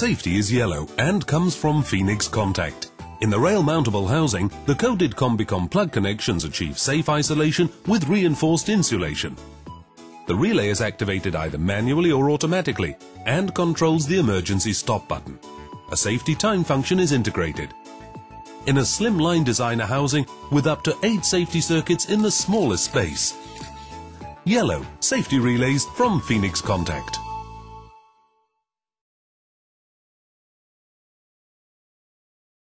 safety is yellow and comes from Phoenix Contact. In the rail-mountable housing, the coded Combicom plug connections achieve safe isolation with reinforced insulation. The relay is activated either manually or automatically and controls the emergency stop button. A safety time function is integrated. In a slim line designer housing with up to 8 safety circuits in the smallest space. Yellow safety relays from Phoenix Contact.